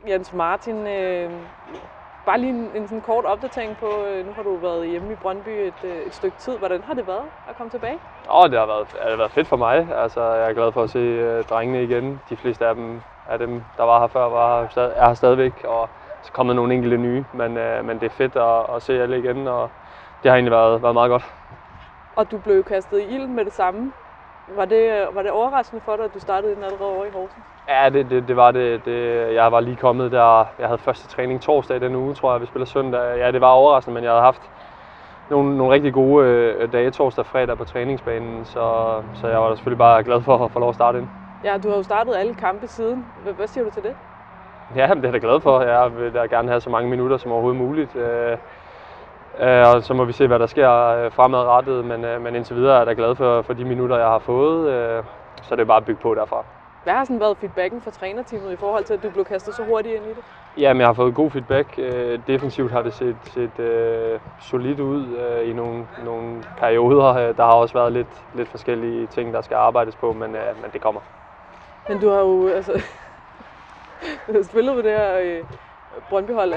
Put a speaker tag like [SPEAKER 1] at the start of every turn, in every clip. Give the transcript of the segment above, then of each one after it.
[SPEAKER 1] Jens Martin, bare lige en sådan kort opdatering på, nu har du været hjemme i Brøndby et stykke tid. Hvordan har det været at komme tilbage?
[SPEAKER 2] Det har været fedt for mig. Altså, jeg er glad for at se drengene igen. De fleste af dem der var her før, er her stadigvæk, og så kommet nogle enkelte nye. Men det er fedt at se alle igen, og det har egentlig været meget godt.
[SPEAKER 1] Og du blev kastet i ilden med det samme. Var det overraskende for dig, at du startede den allerede over i Horsens?
[SPEAKER 2] Ja, det var det. Jeg var lige kommet der. Jeg havde første træning torsdag den uge, tror jeg, vi spiller søndag. Ja, det var overraskende, men jeg havde haft nogle rigtig gode dage torsdag og fredag på træningsbanen, så jeg var da selvfølgelig bare glad for at få lov at starte ind.
[SPEAKER 1] Ja, du har jo startet alle kampe siden. Hvad siger du til det?
[SPEAKER 2] Ja, det er jeg da glad for. Jeg vil da gerne have så mange minutter som overhovedet muligt. Og så må vi se, hvad der sker fremadrettet, men indtil videre er jeg da glad for de minutter, jeg har fået. Så det er bare at bygge på derfra.
[SPEAKER 1] Hvad har sådan været feedbacken fra trænerteamet i forhold til, at du blev kastet så hurtigt ind i det?
[SPEAKER 2] Jamen, jeg har fået god feedback. Defensivt har det set solidt ud i nogle perioder. Der har også været lidt forskellige ting, der skal arbejdes på, men det kommer.
[SPEAKER 1] Men du har jo du har spillet med det her Brøndby-hold.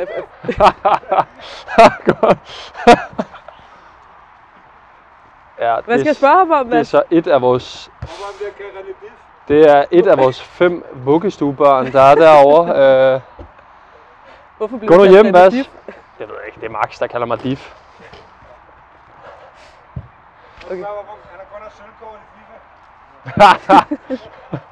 [SPEAKER 2] Ja,
[SPEAKER 1] hvad skal jeg spørge ham om?
[SPEAKER 2] Det er så et af vores... Det er et af vores 5 vuggestuebørn, der er derovre.
[SPEAKER 1] Hvorfor blev
[SPEAKER 2] gå nu hjem, Mads.
[SPEAKER 1] Diff?
[SPEAKER 2] Det ved jeg ikke. Det er Max, der kalder mig Diff.
[SPEAKER 1] Okay.
[SPEAKER 3] Han er kun af sølvkåren i FIFA.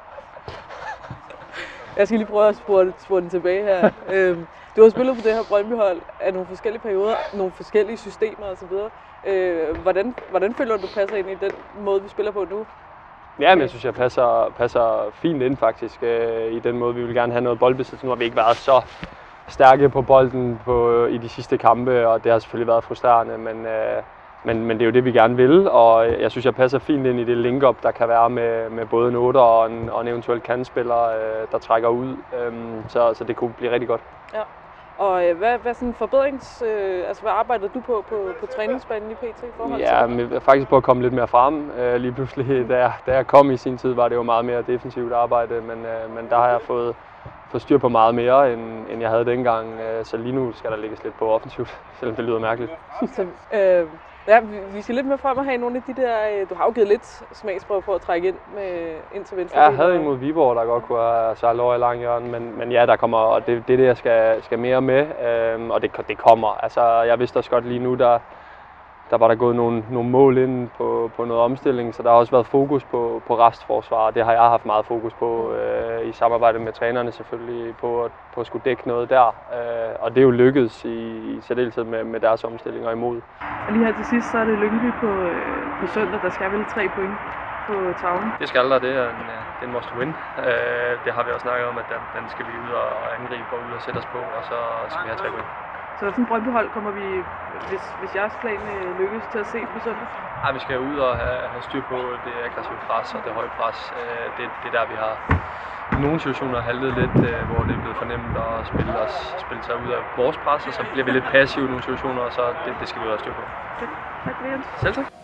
[SPEAKER 1] Jeg skal lige prøve at spore den tilbage her. Du har spillet på det her Brøndby-hold af nogle forskellige perioder, nogle forskellige systemer osv. Hvordan føler du passer ind i den måde, vi spiller på nu?
[SPEAKER 2] Ja, men jeg synes, jeg passer fint ind faktisk i den måde. Vi vil gerne have noget boldbesiddelse. Nu har vi ikke været så stærke på bolden i de sidste kampe, og det har selvfølgelig været frustrerende, men det er jo det, vi gerne vil, og jeg synes, jeg passer fint ind i det link-up, der kan være med både en 8 og en eventuel kantspiller, der trækker ud, så det kunne blive rigtig godt.
[SPEAKER 1] Ja. Og hvad sådan hvad arbejder du på træningsbanen i PT i forhold til?
[SPEAKER 2] Ja, men faktisk på at komme lidt mere frem. Lige pludselig, da jeg kom i sin tid, var det jo meget mere defensivt arbejde, men der har jeg fået styr på meget mere, end jeg havde dengang. Så lige nu skal der lægges lidt på offensivt, selvom det lyder mærkeligt.
[SPEAKER 1] Så, ja, vi skal lidt mere frem og have nogle af de der... Du har jo givet lidt smagsprøve på at trække ind til venstre.
[SPEAKER 2] Jeg havde en mod Viborg, der godt kunne have sejlet over i langhjørnen, men ja, der kommer, og det er det, jeg skal mere med, og det kommer. Altså, jeg vidste også godt lige nu, der var der gået nogle mål ind på noget omstilling, så der har også været fokus på restforsvar, det har jeg haft meget fokus på i samarbejde med trænerne selvfølgelig, på at skulle dække noget der, og det er jo lykkedes i særdeleshed med deres omstillinger imod.
[SPEAKER 1] Og lige her til sidst, så er det Lyngby på søndag, der skal vel 3 point på tavlen.
[SPEAKER 2] Det skal der, det er en must win. Det har vi også snakket om, at den skal vi ud og angribe og ud og sætte os på, og så skal vi have 3 point.
[SPEAKER 1] Så sådan en Brøndby-hold kommer vi, hvis jeres plan lykkes, til at se på søndag?
[SPEAKER 2] Ja, vi skal ud og have styr på det aggressive pres og det høje pres. Det er der, vi har i nogle situationer haltet lidt, hvor det er blevet fornemt at spille sig ud af vores pres, og så bliver vi lidt passive i nogle situationer, og så det skal vi ud og have styr på.
[SPEAKER 1] Tak for det, Jens.
[SPEAKER 2] Selv tak.